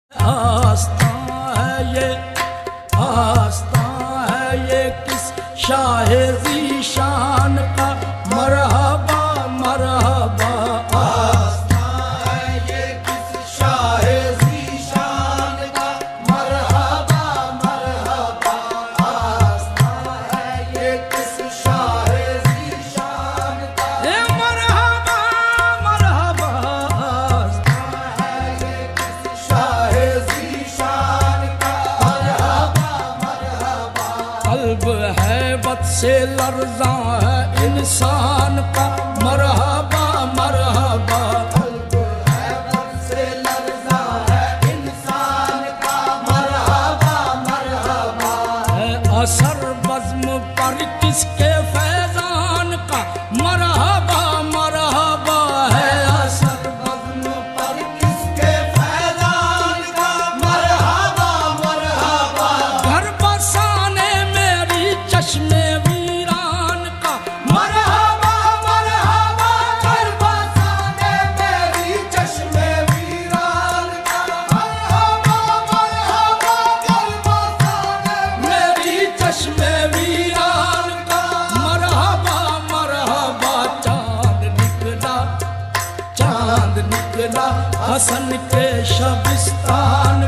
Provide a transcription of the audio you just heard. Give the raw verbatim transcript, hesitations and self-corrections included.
आस्था है ये, आस्था है ये किस शाहे ज़ीशान का, मरहबा मरहबा। आस्था है ये किस शाहे ज़ीशान का, मरहबा मरहबा। आस्था है ये किस शाहे ज़ीशान का, ए मरहबा मरहबा। आस्था है ये किस शाहे ज़ीशान का, मरहबा मरहबा। कल्ब है बद से लर्ज़ा है इंसान का, मरहबा मरहबा। कल्ब है बद से लर्ज़ा है इंसान का, मरहबा मरहबा। है असर बज़्म पर किसके फैज़ान का, मरहबा मरहबा। है असर बज़्म पर किसके फैज़ान का, मरहबा मरहबा। घर बसाने मेरी चश्मे वीरान का, मरहबा मरहबा। घर बसाने मेरी चश्मे वीरान का, मरहबा मरहबा। घर बसाने मेरी चश्मे वीरान का, मरहबा मरहबा। चांद निकला, चांद निकला हसन के शबिस्तान